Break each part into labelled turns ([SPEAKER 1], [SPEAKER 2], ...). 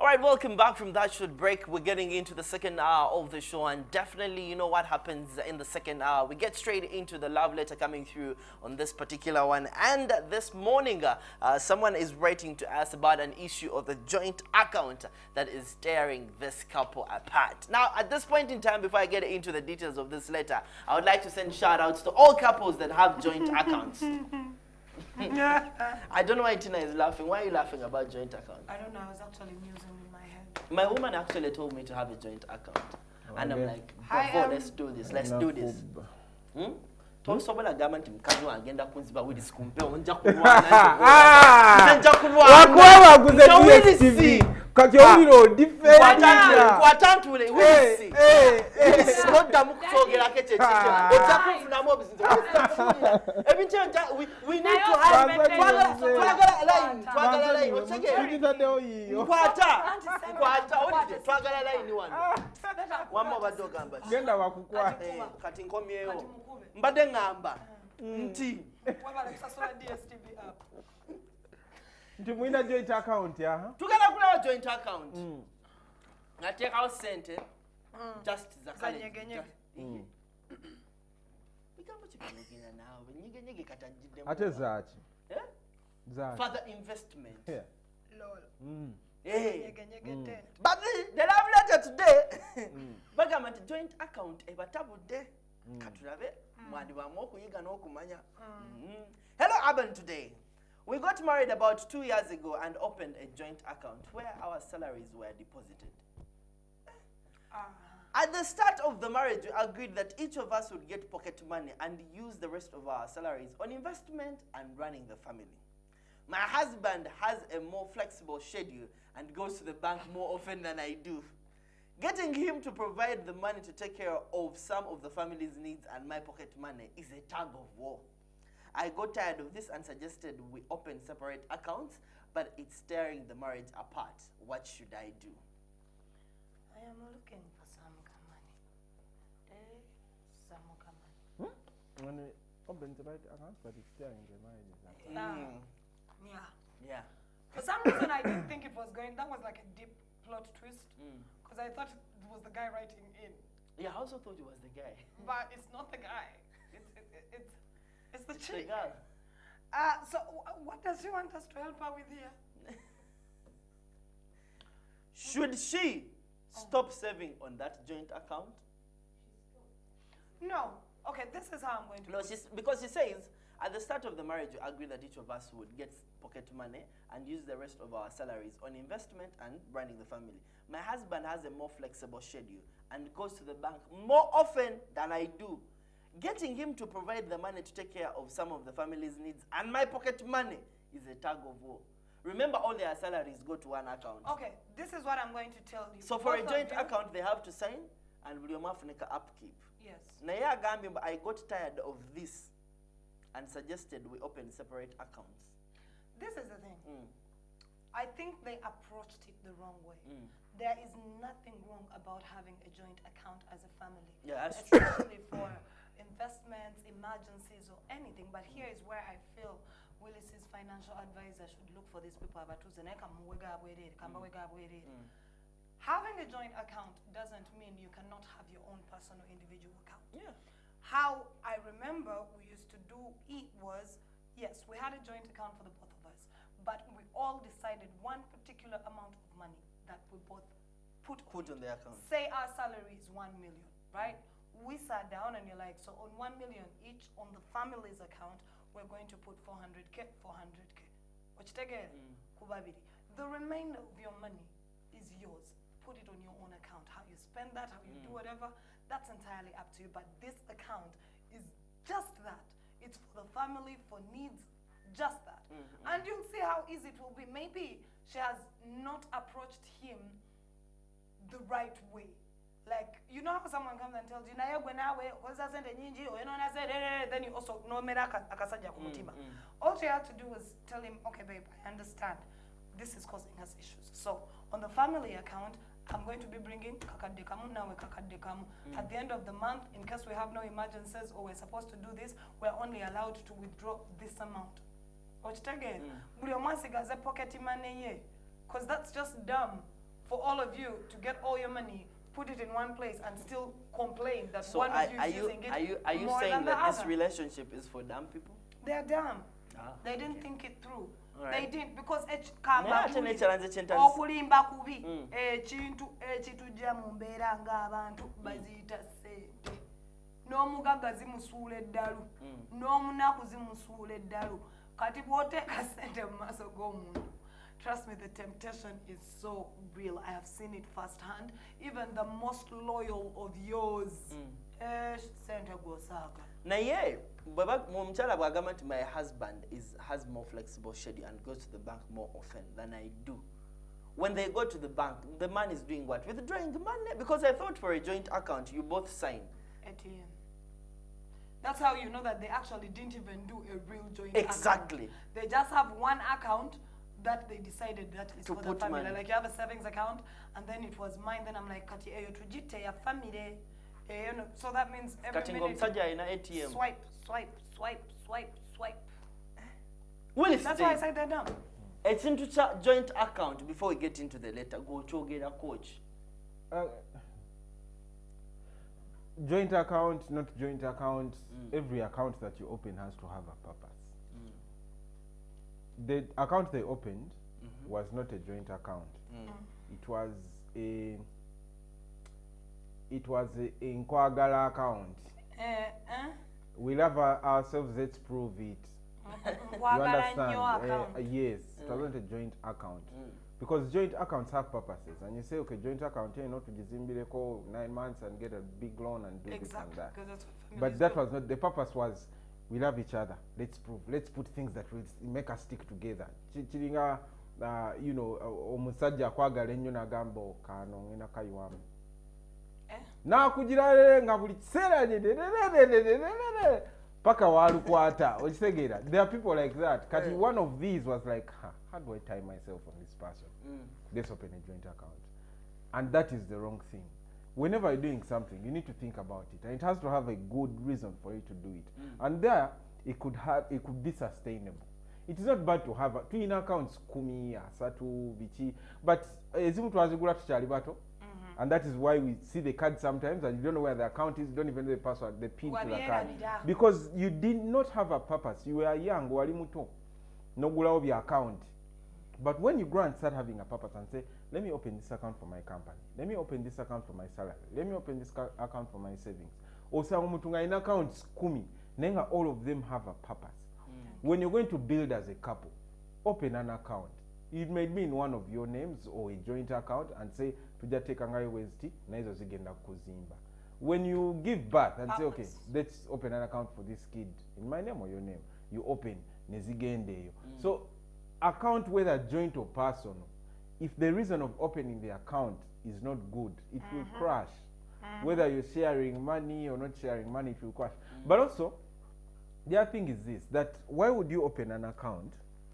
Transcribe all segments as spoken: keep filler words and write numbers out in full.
[SPEAKER 1] right, welcome back from that short break. We're getting into the second hour of the show, and definitely, you know what happens in the second hour. We get straight into the love letter coming through on this particular one. And this morning, uh, uh, someone is writing to us about an issue of the joint account that is tearing this couple apart. Now, at this point in time, before I get into the details of this letter, I would like to send shout outs to all couples that have joint accounts. I don't know why Tina is laughing. Why are you laughing about joint account?
[SPEAKER 2] I don't know. I was actually musing in my head.
[SPEAKER 1] My woman actually told me to have a joint account. Oh, and I'm like,
[SPEAKER 2] Hi,
[SPEAKER 1] before,
[SPEAKER 2] um,
[SPEAKER 1] let's do this. Let's do this. Hmm? Tosobola gamant mkazi agenda kunziba with skumpe onja kulwana. Onja kulwana.
[SPEAKER 3] Wakwa waguze D S T V. Kakyo different.
[SPEAKER 1] Kwa tantu le wisi. Eh eh. Kodda mukutogera keche chiche. Oja kufuna mo business. Every time we we need to have twagala line. Twagala line. Ochege. Kwata. Kwata. Odite twagala line one. Wamma badogamba.
[SPEAKER 3] Genda wakukwa.
[SPEAKER 1] Kati nkomyeyo. Mbade ngamba nti
[SPEAKER 2] wabala kusasula D S T V app
[SPEAKER 3] nti muina joint account ya
[SPEAKER 1] tugala kula joint account ngateka sente just zakale
[SPEAKER 2] nyege
[SPEAKER 1] ikambo chikanyegena nawe nyege nyege katajide
[SPEAKER 3] ate zachi
[SPEAKER 1] eh
[SPEAKER 3] zachi
[SPEAKER 1] further investment
[SPEAKER 3] yeah
[SPEAKER 2] lol
[SPEAKER 1] mm eh
[SPEAKER 2] nyege nyege ten
[SPEAKER 1] but the love letter today bagamati joint account ebatabude katulabe mwandi bamwe okuyiga n'okumanya. Hello Urban today. We got married about two years ago and opened a joint account where our salaries were deposited. At the start of the marriage, we agreed that each of us would get pocket money and use the rest of our salaries on investment and running the family. My husband has a more flexible schedule and goes to the bank more often than I do. Getting him to provide the money to take care of some of the family's needs and my pocket money is a tug of war. I got tired of this and suggested we open separate accounts, but it's tearing the marriage apart. What should I do?
[SPEAKER 2] I am looking for some money. Eh, some money.
[SPEAKER 3] Hmm? When we open separate accounts, but it's tearing the marriage apart.
[SPEAKER 2] Yeah.
[SPEAKER 1] Mm.
[SPEAKER 2] Yeah.
[SPEAKER 1] Yeah.
[SPEAKER 2] For some reason, I didn't think it was going. That was like a deep plot twist.
[SPEAKER 1] Mm.
[SPEAKER 2] Because I thought it was the guy writing in.
[SPEAKER 1] Yeah, I also thought it was the guy.
[SPEAKER 2] But it's not the guy. It's it, it, it's it's the chick.
[SPEAKER 1] The girl.
[SPEAKER 2] Uh, so w what does she want us to help her with here?
[SPEAKER 1] Should she stop saving on that joint account?
[SPEAKER 2] No. Okay, this is how I'm going to.
[SPEAKER 1] No, she's, because she says at the start of the marriage, we agreed that each of us would get pocket money and use the rest of our salaries on investment and running the family. My husband has a more flexible schedule and goes to the bank more often than I do. Getting him to provide the money to take care of some of the family's needs and my pocket money is a tug of war. Remember, all their salaries go to one account.
[SPEAKER 2] Okay, this is what I'm going to tell you.
[SPEAKER 1] So for
[SPEAKER 2] Both
[SPEAKER 1] a joint
[SPEAKER 2] of you-
[SPEAKER 1] account, they have to sign and Williamafunika upkeep.
[SPEAKER 2] Yes.
[SPEAKER 1] Naya Gambi, I got tired of this and suggested we open separate accounts.
[SPEAKER 2] This is the thing.
[SPEAKER 1] Mm.
[SPEAKER 2] I think they approached it the wrong way.
[SPEAKER 1] Mm.
[SPEAKER 2] There is nothing wrong about having a joint account as a family.
[SPEAKER 1] Yeah, that's true.
[SPEAKER 2] Especially for investments, emergencies, or anything. But here is where I feel Willis's financial advisor should look for these people. Mm. Having a joint account doesn't mean you cannot have your own personal individual account.
[SPEAKER 1] Yeah.
[SPEAKER 2] How I remember we used to do it was, yes, we had a joint account for the both of us, but we all decided one particular amount of money that we both put,
[SPEAKER 1] Put on the account.
[SPEAKER 2] Say our salary is one million, right? We sat down and you're like, so on one million each on the family's account, we're going to put four hundred K, four hundred K. Which again, kubabiri. The remainder of your money is yours. Put it on your own account. How you spend that, how you mm. do whatever, that's entirely up to you. But this account is just that. It's for the family, for needs, just that. Mm -hmm. And you'll see how easy it will be. Maybe she has not approached him the right way. Like, you know how someone comes and tells you, then you also know mm, mm. All she had to do was tell him, okay, babe, I understand. This is causing us issues. So on the family account, I'm going to be bringing kakadekamu now kakadekamu. Mm. At the end of the month, in case we have no emergencies or we're supposed to do this, we're only allowed to withdraw this amount. Again, mm. pocket money, because that's just dumb for all of you to get all your money, put it in one place, and still complain that
[SPEAKER 1] So
[SPEAKER 2] one
[SPEAKER 1] are,
[SPEAKER 2] of you
[SPEAKER 1] are
[SPEAKER 2] is
[SPEAKER 1] you
[SPEAKER 2] using it
[SPEAKER 1] are you are you
[SPEAKER 2] more
[SPEAKER 1] saying
[SPEAKER 2] than the
[SPEAKER 1] that this
[SPEAKER 2] other.
[SPEAKER 1] relationship is for dumb people?
[SPEAKER 2] They're dumb.
[SPEAKER 1] Ah,
[SPEAKER 2] They didn't think it through.
[SPEAKER 1] Alright.
[SPEAKER 2] They didn't because ech
[SPEAKER 1] Naye ate
[SPEAKER 2] kamba
[SPEAKER 1] n'ekyalanze kyentazi-
[SPEAKER 2] okulimba kubi
[SPEAKER 1] Mm.
[SPEAKER 2] ekintu ekitujja mu mbeera ng'abantu baziyita ssente. N'omugagga zimusuula eddalu, n'omunaku zimusuula eddalu. Kati bw'oteeka ssente mu maaso g'omuntu, trust me, the temptation is so real. I have seen it firsthand. Even the most loyal of yours, eh, ssente gw'osaaga.
[SPEAKER 1] naye bweba- omukyala bw'agamba nti my husband is has more flexible schedule and goes to the bank more often than I do. When they go to the bank, the man is doing what? Withdrawing money? Because I thought for a joint account, you both sign.
[SPEAKER 2] A T M. That's how you know that they actually didn't even do a real joint
[SPEAKER 1] Exactly.
[SPEAKER 2] account. They just have one account that they decided that is
[SPEAKER 1] To
[SPEAKER 2] for the
[SPEAKER 1] put
[SPEAKER 2] family.
[SPEAKER 1] money.
[SPEAKER 2] Like you have a savings account, and then it was mine. Then I'm like, Kati, eyo tujite ya family. Eh, you know, so that means every
[SPEAKER 1] Kati
[SPEAKER 2] minute,
[SPEAKER 1] ng'omusajja alina A T M.
[SPEAKER 2] swipe, swipe, swipe, swipe, swipe.
[SPEAKER 1] Willis
[SPEAKER 2] That's why I
[SPEAKER 1] Day,
[SPEAKER 2] said they're dumb.
[SPEAKER 1] ekintu kya joint account before we get into the letter gw'okyogera coach.
[SPEAKER 3] Uh, joint account, not joint account. Every account that you open has to have a purpose. The account they opened was not a joint account. It was a it was a inkwagala account.
[SPEAKER 2] Eh, eh?
[SPEAKER 3] We love our, ourselves. Let's prove it. You
[SPEAKER 2] Nkwagala
[SPEAKER 3] understand?
[SPEAKER 2] nnyo
[SPEAKER 3] Eh,
[SPEAKER 2] account.
[SPEAKER 3] uh, yes, it wasn't a joint account. Because joint accounts have purposes, and you say, okay, joint account, you know, to Jizimbileko nine months and get a big loan and do this and
[SPEAKER 2] Exactly,
[SPEAKER 3] that.
[SPEAKER 2] because that's what families
[SPEAKER 3] But that
[SPEAKER 2] do.
[SPEAKER 3] was not the purpose. Was we love each other. Let's prove. Let's put things that will s- make us stick together. Chi- Chiringa, uh, you know, uh, omusajja kwagala ennyo nagamba kano ngenda kayiwamu.
[SPEAKER 2] Eh?
[SPEAKER 3] Nakugira nga buli kiseera dedededededededede paka walukwata okitegeera. There are people like that. Kati one of these was like, huh, how do I tie myself on this person? Let's open a joint account. And that is the wrong thing. Whenever you're doing something, you need to think about it, and it has to have a good reason for you to do it. And there, it could have, it could be sustainable. It is not bad to have a, twin accounts kumi asatu bichi, but ezimu twazigula tukyali bato. And that is why we see the card sometimes and you don't know where the account is, you don't even know the password, the pin to the card.
[SPEAKER 2] Wabyerabira.
[SPEAKER 3] Because you did not have a purpose. You were young, wali muto. Nogulawo bya account. But when you grow and start having a purpose and say, let me open this account for my company. Let me open this account for my salary. Let me open this ca- account for my savings. Osanga omuntu nga alina accounts kumi, naye nga all of them have a purpose. When you're going to build as a couple, open an account. It may be in one of your names or a joint account and say, tujja tekangayo weziti, naizo zigenda kuzimba. When you give birth and say, okay,
[SPEAKER 2] Purpose.
[SPEAKER 3] let's open an account for this kid in my name or your name, you open, nezigendeyo. So, account whether joint or personal, if the reason of opening the account is not good, it will crash. Whether you're sharing money or not sharing money, it will crash. But also, the other thing is this, that why would you open an account?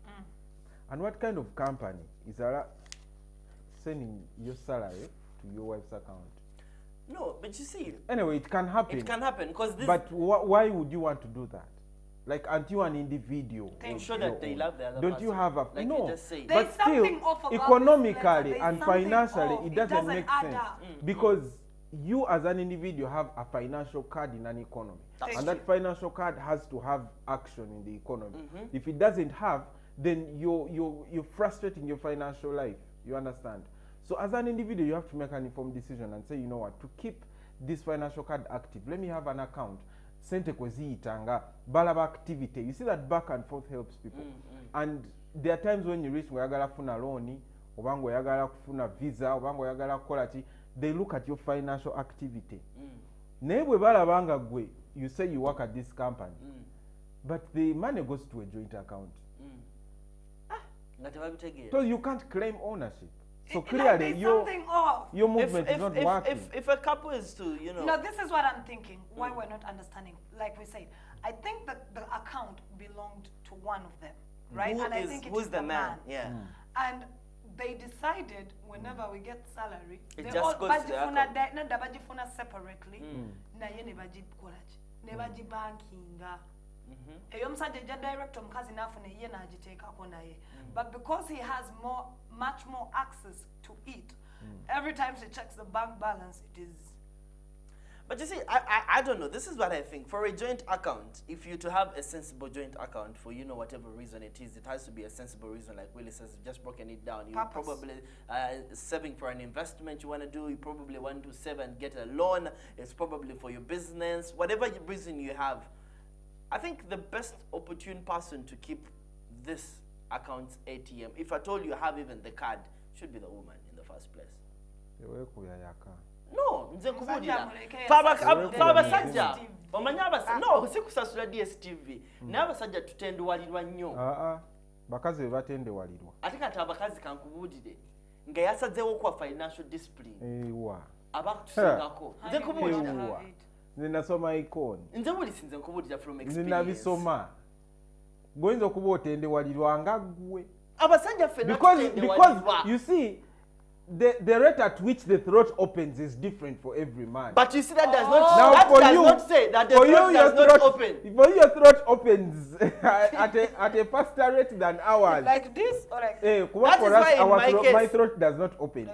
[SPEAKER 3] And what kind of company is allo- sending your salary to your wife's account?
[SPEAKER 1] No, but you see,
[SPEAKER 3] Anyway, it can happen.
[SPEAKER 1] it can happen because this.
[SPEAKER 3] But wh- why would you want to do that? Like, aren't you an individual?
[SPEAKER 1] To
[SPEAKER 3] of
[SPEAKER 1] ensure
[SPEAKER 3] your
[SPEAKER 1] that they
[SPEAKER 3] own?
[SPEAKER 1] love the other
[SPEAKER 3] Don't
[SPEAKER 1] person.
[SPEAKER 3] you have a
[SPEAKER 1] Like
[SPEAKER 3] no?
[SPEAKER 1] you just said.
[SPEAKER 2] There's
[SPEAKER 3] But still,
[SPEAKER 2] something off about this
[SPEAKER 3] economically
[SPEAKER 2] letter. There's
[SPEAKER 3] and
[SPEAKER 2] something
[SPEAKER 3] financially,
[SPEAKER 2] off.
[SPEAKER 3] it
[SPEAKER 2] It
[SPEAKER 3] doesn't,
[SPEAKER 2] doesn't
[SPEAKER 3] make
[SPEAKER 2] add
[SPEAKER 3] sense
[SPEAKER 2] up.
[SPEAKER 3] because you, as an individual, have a financial card in an economy,
[SPEAKER 1] That's
[SPEAKER 3] and
[SPEAKER 1] true.
[SPEAKER 3] that financial card has to have action in the economy. If it doesn't have, then you're you're you're frustrating your financial life. You understand? So, as an individual, you have to make an informed decision and say, you know what, to keep this financial card active, let me have an account. Sente kweziyitanga balaba activity. You see that back and forth helps people. And there are times when you reach ngoyagala kufuna loan, oba ngoyagala kufuna visa, oba ngoyagala kukola ki, they look at your financial activity. Naye bwe balaba nga gwe, you say you work at this company, but the money goes to a joint account.
[SPEAKER 1] Nga tebabitegeera.
[SPEAKER 3] So you can't claim ownership. So
[SPEAKER 2] Like,
[SPEAKER 3] clearly
[SPEAKER 2] there's
[SPEAKER 3] your,
[SPEAKER 2] something off.
[SPEAKER 3] your
[SPEAKER 1] If,
[SPEAKER 3] movement
[SPEAKER 1] if,
[SPEAKER 3] is not
[SPEAKER 1] if,
[SPEAKER 3] working.
[SPEAKER 1] if, if a couple is to, you know.
[SPEAKER 2] No, this is what I'm thinking. Why we're not understanding. Like we said, I think that the account belonged to one of them, right?
[SPEAKER 1] Who
[SPEAKER 2] and I
[SPEAKER 1] is-
[SPEAKER 2] think it
[SPEAKER 1] who's
[SPEAKER 2] is
[SPEAKER 1] the man? Yeah.
[SPEAKER 2] And they decided whenever we get salary,
[SPEAKER 1] It
[SPEAKER 2] they
[SPEAKER 1] just
[SPEAKER 2] all
[SPEAKER 1] goes to the
[SPEAKER 2] bajifuna
[SPEAKER 1] account.
[SPEAKER 2] di- nadda bajifuna separately, naye ne bagikola ki? Ne bagibankinga. Eyo omusajja ejja direct omukazi n'afuna ye n'agiteekako naye. But because he has more, much more access to it, Every time she checks the bank balance, it is.
[SPEAKER 1] But you see, I, I I don't know. This is what I think. For a joint account, if you to have a sensible joint account for you know whatever reason it is, it has to be a sensible reason. Like Willie says, just broken it down. You
[SPEAKER 2] Purpose.
[SPEAKER 1] probably uh, saving for an investment you want to do. You probably want to save and get a loan. It's probably for your business. Whatever reason you have, I think the best opportune person to keep this account's A T M, if at all you have even the card, should be the woman in the first place. No, nze nkubulira fabasajja omanyi abasajja no sikusasula D S T V naye abasajja tutendewalirwa nnyo
[SPEAKER 3] aa bakazi be batendewalirwa
[SPEAKER 1] ate kati abakazi kankubuulire nga yasazeewo kwa financial discipline
[SPEAKER 3] ewa
[SPEAKER 1] abakutusingako nze nkubulira
[SPEAKER 3] ewa nze nasoma icon
[SPEAKER 1] nze bulisi nze nkubulira from
[SPEAKER 3] nze
[SPEAKER 1] experience
[SPEAKER 3] nabisoma goyinza okuba otendewalirwa nga ggwe
[SPEAKER 1] abasajja ffenna
[SPEAKER 3] because because
[SPEAKER 1] tutendewalirwa
[SPEAKER 3] you see the the rate at which the throat opens is different for every man.
[SPEAKER 1] But you see that does
[SPEAKER 2] Oh.
[SPEAKER 1] not
[SPEAKER 3] Now
[SPEAKER 1] that
[SPEAKER 3] for
[SPEAKER 1] does
[SPEAKER 3] you,
[SPEAKER 1] not say that the
[SPEAKER 3] for you
[SPEAKER 1] throat
[SPEAKER 3] your
[SPEAKER 1] does not
[SPEAKER 3] throat
[SPEAKER 1] open.
[SPEAKER 3] for you your throat opens at a at a faster rate than ours.
[SPEAKER 2] Like this or like
[SPEAKER 3] Eh, kuba
[SPEAKER 1] That
[SPEAKER 3] for
[SPEAKER 1] is
[SPEAKER 3] us,
[SPEAKER 1] why in
[SPEAKER 3] our
[SPEAKER 1] my
[SPEAKER 3] throat,
[SPEAKER 1] case-
[SPEAKER 3] my throat does not open.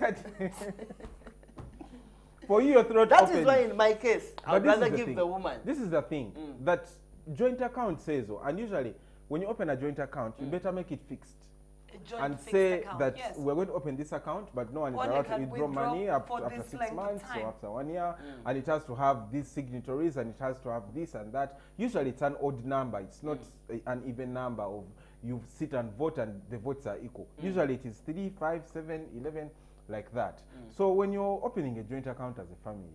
[SPEAKER 3] For you, your throat
[SPEAKER 1] That
[SPEAKER 3] opens.
[SPEAKER 1] is why in my case I would
[SPEAKER 3] But this is
[SPEAKER 1] rather
[SPEAKER 3] the
[SPEAKER 1] give
[SPEAKER 3] thing.
[SPEAKER 1] the woman.
[SPEAKER 3] This is the thing
[SPEAKER 1] Mm.
[SPEAKER 3] that joint account says, so, and usually when you open a joint account, you better make it fixed
[SPEAKER 2] a joint
[SPEAKER 3] and
[SPEAKER 2] fixed
[SPEAKER 3] say
[SPEAKER 2] account.
[SPEAKER 3] that
[SPEAKER 2] Yes.
[SPEAKER 3] we're going to open this account, but no one is
[SPEAKER 2] Only
[SPEAKER 3] allowed to
[SPEAKER 2] can
[SPEAKER 3] withdraw
[SPEAKER 2] withdraw
[SPEAKER 3] money up,
[SPEAKER 2] for
[SPEAKER 3] after
[SPEAKER 2] this
[SPEAKER 3] six
[SPEAKER 2] length of
[SPEAKER 3] months or
[SPEAKER 2] time.
[SPEAKER 3] after one year, and it has to have these signatories and it has to have this and that. Usually it's an odd number. It's not a, an even number of you sit and vote and the votes are equal. Usually it is three, five, seven, eleven, like that. So when you're opening a joint account as a family,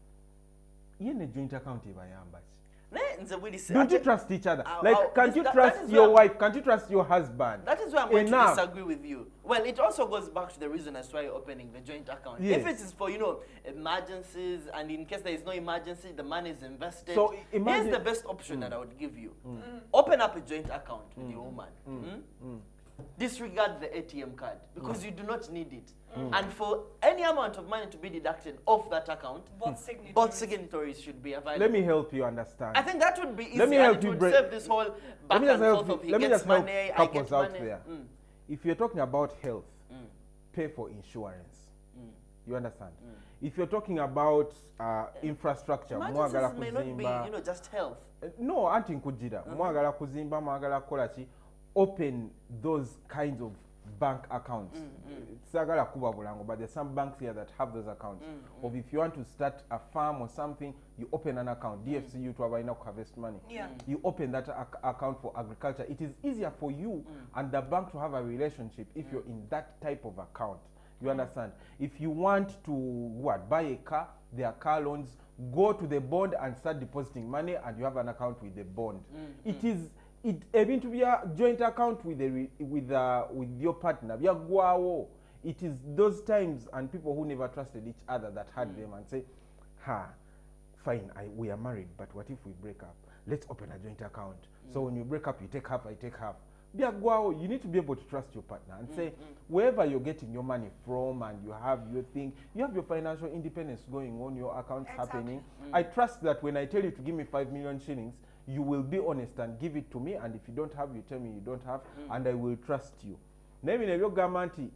[SPEAKER 3] in a joint account,
[SPEAKER 1] Naye nze Willie say,
[SPEAKER 3] don't you
[SPEAKER 1] ate-
[SPEAKER 3] trust each other?
[SPEAKER 1] Ow,
[SPEAKER 3] Like,
[SPEAKER 1] ow,
[SPEAKER 3] can't
[SPEAKER 1] this-
[SPEAKER 3] you
[SPEAKER 1] that-
[SPEAKER 3] trust
[SPEAKER 1] that is
[SPEAKER 3] your
[SPEAKER 1] where-
[SPEAKER 3] wife? Can't you trust your husband?
[SPEAKER 1] That is why I'm going
[SPEAKER 3] Enough.
[SPEAKER 1] to disagree with you. Well, it also goes back to the reason as why you're opening the joint account.
[SPEAKER 3] Yes.
[SPEAKER 1] If it is for, you know, emergencies, and in case there is no emergency, the money is invested.
[SPEAKER 3] So, imagine-
[SPEAKER 1] here's the best option that I would give you. Open up a joint account with your woman. Mm? Disregard the A T M card because you do not need it. And for any amount of money to be deducted off that account,
[SPEAKER 2] both signatories.
[SPEAKER 1] both signatories should be available.
[SPEAKER 3] Let me help you understand.
[SPEAKER 1] I think that would be easy.
[SPEAKER 3] Let me
[SPEAKER 1] and
[SPEAKER 3] help
[SPEAKER 1] it
[SPEAKER 3] you
[SPEAKER 1] would
[SPEAKER 3] break-
[SPEAKER 1] save this whole back
[SPEAKER 3] let me
[SPEAKER 1] and
[SPEAKER 3] just help
[SPEAKER 1] forth
[SPEAKER 3] you,
[SPEAKER 1] of he
[SPEAKER 3] let me
[SPEAKER 1] gets
[SPEAKER 3] just help
[SPEAKER 1] money, I
[SPEAKER 3] couples
[SPEAKER 1] get
[SPEAKER 3] out
[SPEAKER 1] money.
[SPEAKER 3] there.
[SPEAKER 1] Mm.
[SPEAKER 3] If you're talking about health,
[SPEAKER 1] Mm.
[SPEAKER 3] pay for insurance.
[SPEAKER 1] Mm.
[SPEAKER 3] You understand? If you're talking about uh, infrastructure, mwagala
[SPEAKER 1] Emergencies may not be,
[SPEAKER 3] kuzimba.
[SPEAKER 1] you know, just health.
[SPEAKER 3] Uh, No, anti nkujira. Mwagala kuzimba, mwagala kukola ki. Open those kinds of bank accounts. Sagala kuba bulango, but there's some banks here that have those accounts. Or if you want to start a farm or something, you open an account. D F C U to have harvest money.
[SPEAKER 2] Yeah.
[SPEAKER 3] You open that ac account for agriculture. It is easier for you and the bank to have a relationship if you're in that type of account. You understand? If you want to what buy a car, there are car loans. Go to the bond and start depositing money, and you have an account with the bond. It is it even to be a joint account with the re- with uh, with your partner. Byagwawo. It is those times and people who never trusted each other that had them and say, "Ha, fine, I, we are married, but what if we break up? Let's open a joint account. So when you break up, you take half, I take half." Byagwawo, you need to be able to trust your partner and say, wherever you're getting your money from and you have your thing, you have your financial independence going on, your accounts
[SPEAKER 2] Exactly.
[SPEAKER 3] happening. I trust that when I tell you to give me five million shillings, you will be honest and give it to me, and if you don't have, you tell me you don't have, and I will trust you. Maybe nebyo gamba nti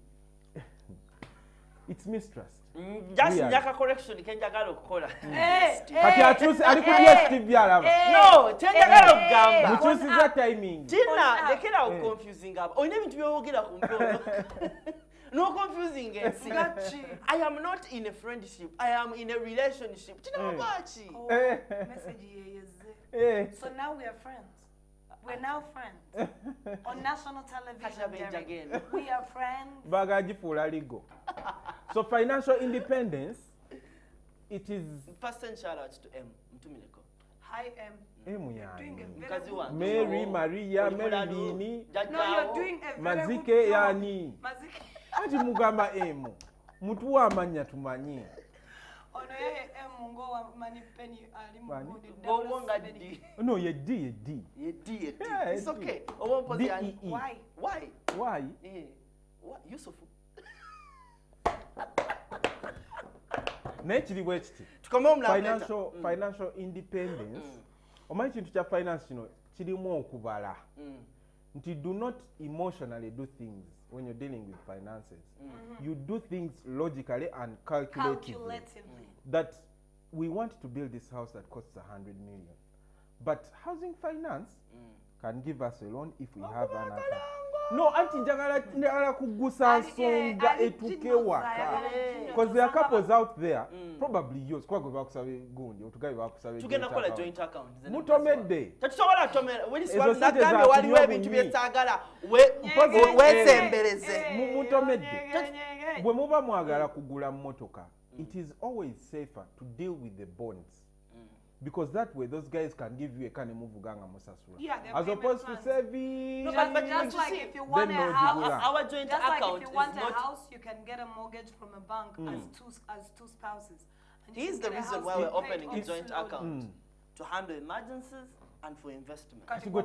[SPEAKER 3] it's mistrust.
[SPEAKER 1] Mm, Just
[SPEAKER 3] Weird.
[SPEAKER 1] njaka correction kenjagala okukola.
[SPEAKER 2] Eh,
[SPEAKER 3] Kati
[SPEAKER 2] eh,
[SPEAKER 3] akyuse ali ku
[SPEAKER 2] eh,
[SPEAKER 3] D S T V alaba.
[SPEAKER 2] eh,
[SPEAKER 1] No, kyenjagala
[SPEAKER 2] eh,
[SPEAKER 1] okugamba.
[SPEAKER 3] Mukyusiza timing.
[SPEAKER 1] Tina,
[SPEAKER 2] On
[SPEAKER 1] lekera
[SPEAKER 3] Eh.
[SPEAKER 1] confusing abo. Oyina ebintu by'oyogera ku mpewo. No confusing ensi.
[SPEAKER 2] Gachi.
[SPEAKER 1] I am not in a friendship. I am in a relationship. Tina
[SPEAKER 3] Eh.
[SPEAKER 1] Mabachi.
[SPEAKER 2] Oh,
[SPEAKER 3] Eh.
[SPEAKER 2] message ye is
[SPEAKER 3] Eh.
[SPEAKER 2] So now we are friends. We're now friends. On national television,
[SPEAKER 1] Kachabenge
[SPEAKER 2] Derek.
[SPEAKER 1] again.
[SPEAKER 2] We are friends.
[SPEAKER 3] Bagagifuula legal. So financial independence, it is
[SPEAKER 1] First and shout out to M. Mtumineko.
[SPEAKER 2] Hi, M.
[SPEAKER 3] emu
[SPEAKER 2] You're doing a
[SPEAKER 3] yani.
[SPEAKER 2] very
[SPEAKER 1] Mkazi
[SPEAKER 2] good
[SPEAKER 1] wange.
[SPEAKER 3] Mary,
[SPEAKER 1] Oh.
[SPEAKER 3] Maria,
[SPEAKER 1] Olipolalo,
[SPEAKER 3] Melvini,
[SPEAKER 1] Jajjawo.
[SPEAKER 2] No, you're doing a very
[SPEAKER 3] Mazike
[SPEAKER 2] good job.
[SPEAKER 3] yani.
[SPEAKER 2] Mazike.
[SPEAKER 3] Ati mugamba emu. Mutuwa amanya tumanyi.
[SPEAKER 2] Ono yeye M ngo wa mani penny ali mu
[SPEAKER 3] Mani?
[SPEAKER 2] body.
[SPEAKER 1] Go wonga D.
[SPEAKER 3] No, ye D, ye D.
[SPEAKER 1] Ye D, ye D.
[SPEAKER 3] Yeah,
[SPEAKER 1] It's
[SPEAKER 3] ye D.
[SPEAKER 1] okay. Owo mpozi
[SPEAKER 3] D
[SPEAKER 1] yani.
[SPEAKER 3] E E.
[SPEAKER 2] Why?
[SPEAKER 1] Why?
[SPEAKER 3] Why?
[SPEAKER 1] Eh. What? Yusufu.
[SPEAKER 3] Naye kiri bwe kiti.
[SPEAKER 1] Tukomeo mna
[SPEAKER 3] Financial, financial independence. Omanyi kintu kya finance kino kirimu okubala.
[SPEAKER 1] Mm.
[SPEAKER 3] Nti do not emotionally do things when you're dealing with finances, mm-hmm. you do things logically and calculatively.
[SPEAKER 2] Calculatively.
[SPEAKER 3] That we want to build this house that costs a hundred million, but housing finance mm. can give us a loan if we have an account. No, anti njagala njagala kugusa nsonga etuke waka. Because there are couples out there, mm. probably yours, kwa gwe bakusabe gundi, otugabe bakusabe.
[SPEAKER 1] Tugenda kola joint account.
[SPEAKER 3] Mutomedde.
[SPEAKER 1] Tatusobola tomera. Wili swali nagambe waliwo ebintu byetagala we wesembereze. Mutomedde. Bwe muba mwagala kugula mmotoka, it is always safer to deal with the bonds. Because that way, those guys can give you a kind of move ganga musasura.
[SPEAKER 2] Yeah,
[SPEAKER 3] as opposed plans. to saving.
[SPEAKER 2] No, but, but just like if you want a house,
[SPEAKER 1] our joint
[SPEAKER 2] just
[SPEAKER 1] account
[SPEAKER 2] like if you want
[SPEAKER 1] is
[SPEAKER 2] a
[SPEAKER 1] not
[SPEAKER 2] house, you can get a mortgage from a bank mm. as two as two spouses.
[SPEAKER 1] Here's the reason why we're opening a joint account mm. to handle emergencies and for investment.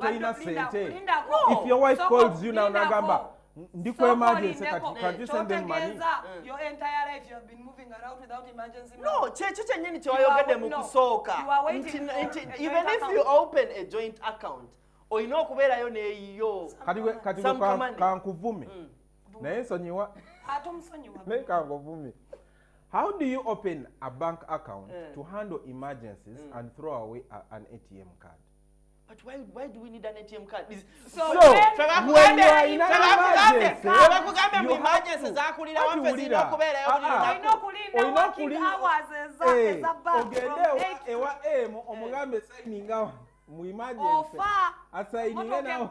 [SPEAKER 3] No. If your wife so calls you now, Nagamba. So emergency, can you send them money?
[SPEAKER 2] Mm. Your entire life you have been moving around without emergency.
[SPEAKER 1] No, cheche nyeni chawayogede mukusoka. Even if you open a joint account, or you know kubera yo ne yo.
[SPEAKER 3] Kadiwe kadiwe kankuvume. Naye sonyiwa.
[SPEAKER 2] Atomsonyiwa.
[SPEAKER 3] Ne kankuvume. How do you open a bank account mm. to handle emergencies mm. and throw away a, an A T M card?
[SPEAKER 1] But why why do we need an A T M card? Is,
[SPEAKER 3] so, so when, when you are in an emergency,
[SPEAKER 1] you emergency zakulira wafezina kubera
[SPEAKER 2] yo working hours eza
[SPEAKER 3] ogende ewa em omugambe signinga mu emergency assigninga na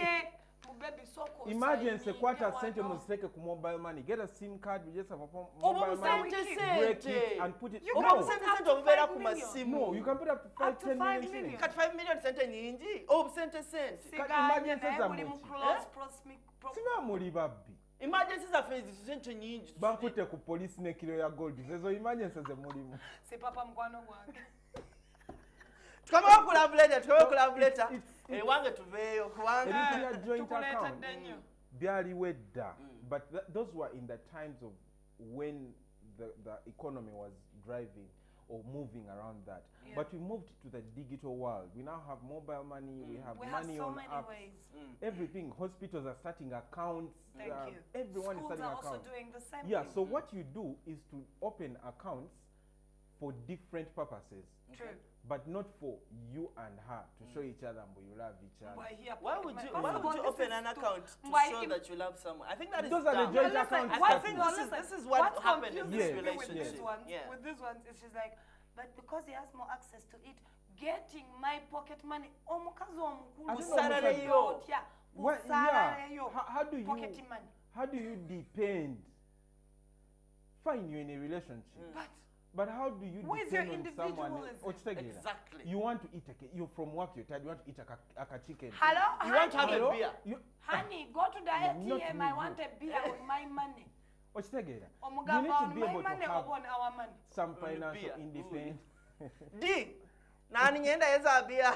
[SPEAKER 3] emergency kwata sente muziteke ku mobile money. Get a SIM card, we just have a mobile money, break it and put it.
[SPEAKER 1] You can send sente obera ku masimu.
[SPEAKER 3] No, you can put up to five, ten million.
[SPEAKER 1] Cut five million sente nyingi. Oh, sente sente.
[SPEAKER 3] Emergencies are much. Sima muri babbi.
[SPEAKER 1] Emergencies are phase sente nyingi.
[SPEAKER 3] Bankute ku police ne kilo ya gold. Zezo emergencies ze mulimu.
[SPEAKER 2] Se papa mkwano gwange.
[SPEAKER 1] Tukaba collaborate, tukaba collaborate. Eh wange tuveyo
[SPEAKER 3] kuwanga. It is a joint account. Byali wedda. But th those were in the times of when the the economy was driving or moving around that. Yeah. But we moved to the digital world. We now have mobile money, mm. we have
[SPEAKER 2] we
[SPEAKER 3] money
[SPEAKER 2] have so
[SPEAKER 3] on
[SPEAKER 2] many
[SPEAKER 3] apps.
[SPEAKER 2] Ways.
[SPEAKER 3] Mm. Everything. Hospitals are starting accounts.
[SPEAKER 2] Thank
[SPEAKER 3] uh,
[SPEAKER 2] you.
[SPEAKER 3] Everyone
[SPEAKER 2] Schools
[SPEAKER 3] is starting
[SPEAKER 2] are
[SPEAKER 3] accounts.
[SPEAKER 2] also doing the same
[SPEAKER 3] yeah,
[SPEAKER 2] thing.
[SPEAKER 3] so mm. what you do is to open accounts for different purposes.
[SPEAKER 2] True.
[SPEAKER 3] But not for you and her to mm. show each other and you love each other.
[SPEAKER 1] Why, why would you, why would you open an account to show that you love someone? I think that is
[SPEAKER 3] Those are the joint
[SPEAKER 2] no,
[SPEAKER 3] accounts.
[SPEAKER 1] I think this is, this is what happened in this
[SPEAKER 3] yes.
[SPEAKER 1] relationship.
[SPEAKER 2] With these ones,
[SPEAKER 1] yeah.
[SPEAKER 2] with these ones, it's just like, but because he has more access to it, getting my pocket money, omukazi
[SPEAKER 1] Usarare yo.
[SPEAKER 3] What, yeah. How, how do you
[SPEAKER 2] pocket money.
[SPEAKER 3] How do you depend? Fine, you're in a relationship.
[SPEAKER 2] Mm. But
[SPEAKER 3] But how do you
[SPEAKER 2] Where's
[SPEAKER 3] depend
[SPEAKER 2] your
[SPEAKER 3] on someone?
[SPEAKER 1] Exactly.
[SPEAKER 3] You want to eat a cake. You're from work, you're tired, you want to eat a, a, a chicken.
[SPEAKER 2] Hello?
[SPEAKER 1] You want to have
[SPEAKER 3] Hello?
[SPEAKER 1] a beer?
[SPEAKER 3] You,
[SPEAKER 2] honey, go to the A T M, I want a beer with my money.
[SPEAKER 3] You need
[SPEAKER 2] to
[SPEAKER 3] be able to have
[SPEAKER 2] our money.
[SPEAKER 3] some financial independence.
[SPEAKER 1] D! Nani nyenda yeza beer.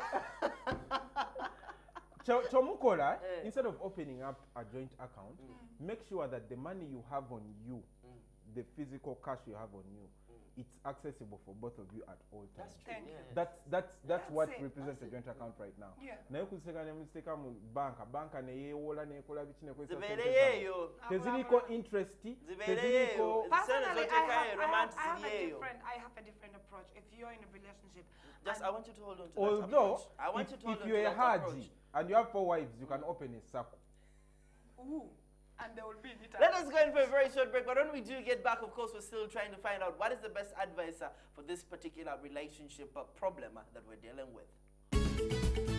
[SPEAKER 3] Chomukola, instead of opening up a joint account, mm. make sure that the money you have on you, mm. the physical cash you have on you, it's accessible for both of you at all times.
[SPEAKER 1] That's true. Yeah.
[SPEAKER 3] That's that's that's,
[SPEAKER 2] that's
[SPEAKER 3] what
[SPEAKER 2] it.
[SPEAKER 3] represents
[SPEAKER 2] that's
[SPEAKER 3] a joint
[SPEAKER 2] it.
[SPEAKER 3] account right now.
[SPEAKER 2] Yeah.
[SPEAKER 3] Na yokuseka ne mistake mu banka banka ne yewola ne kola bichine kwesa.
[SPEAKER 1] Zibereyeyo.
[SPEAKER 3] Teziriko interest.
[SPEAKER 1] Zibereyeyo.
[SPEAKER 2] Personally, I have, I, have, I have a different I have a different approach. If you're in a relationship,
[SPEAKER 1] just I want you to hold on to
[SPEAKER 3] although,
[SPEAKER 1] that approach. I want
[SPEAKER 3] if,
[SPEAKER 1] you to hold
[SPEAKER 3] if
[SPEAKER 1] on
[SPEAKER 3] you're
[SPEAKER 1] to
[SPEAKER 3] a
[SPEAKER 1] that
[SPEAKER 3] Haji
[SPEAKER 1] approach.
[SPEAKER 3] and you have four wives, you can open a circle.
[SPEAKER 2] Ooh. And they will be in
[SPEAKER 1] Let us go in for a very short break. But when we do get back, of course, we're still trying to find out what is the best advisor for this particular relationship uh, problem uh, that we're dealing with.